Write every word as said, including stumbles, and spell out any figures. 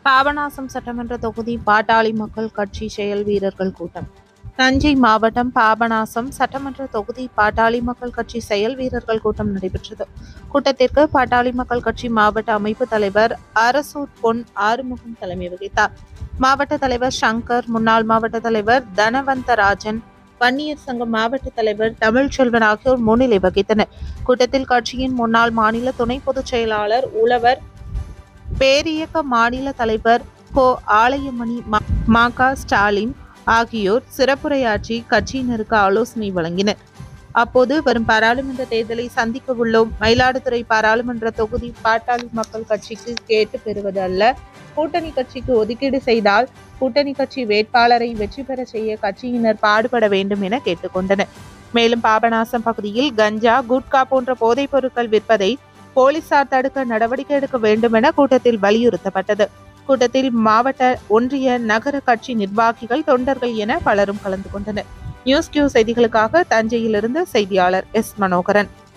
பாபநாசம் சட்டமன்ற தொகுதி பாட்டாளி மக்கள் கட்சி செயல் வீரர்கள் கூட்டம். தஞ்சை மாவட்டம் பாபநாசம் சட்டமன்ற தொகுதி பாட்டாளி மக்கள் கட்சி செயல் வீரர்கள் கூட்டம் நடைபெற்றது. கூட்டத்திற்கு பாட்டாளி மக்கள் கட்சி மாவட்ட அமைப்பு தலைவர் அரசூர் பொன் ஆறுமுகம் தலைமை வகித்தார். மாவட்ட தலைவர் சங்கர், முன்னாள் மாவட்ட தலைவர் தனவந்தராஜன், வன்னியர் சங்க மாவட்ட தலைவர் தமிழ்ச்செல்வன் ஆகியோர் முன்னிலை வகித்தனர். கூட்டத்தில் கட்சியின் முன்னாள் மாநில துணை பொதுச் செயலாளர் உழவர் பேரியக்க மாநில தலைவர் கோ ஆலயமணி, மா க ஸ்டாலின் ஆகியோர் சிறப்புரையாற்றி கட்சியினருக்கு ஆலோசனை வழங்கினர். அப்போது வரும் பாராளுமன்ற தேர்தலை சந்திக்க உள்ளோம். மயிலாடுதுறை பாராளுமன்ற தொகுதி பாட்டாளி மக்கள் கட்சிக்கு கேட்டு பெறுவது அல்ல. கூட்டணி கட்சிக்கு ஒதுக்கீடு செய்தால் கூட்டணி கட்சி வேட்பாளரை வெற்றி பெற செய்ய கட்சியினர் பாடுபட வேண்டும் என கேட்டுக்கொண்டனர். மேலும் பாபநாசம் பகுதியில் கஞ்சா, குட்கா போன்ற போதைப் பொருட்கள் விற்பதை போலீசார் தடுக்க நடவடிக்கை எடுக்க வேண்டும் என கூட்டத்தில் வலியுறுத்தப்பட்டது. கூட்டத்தில் மாவட்ட, ஒன்றிய, நகர கட்சி நிர்வாகிகள், தொண்டர்கள் என பலரும் கலந்து கொண்டனர். நியூஸ் கியூ செய்திகளுக்காக தஞ்சையிலிருந்து செய்தியாளர் எஸ் மனோகரன்.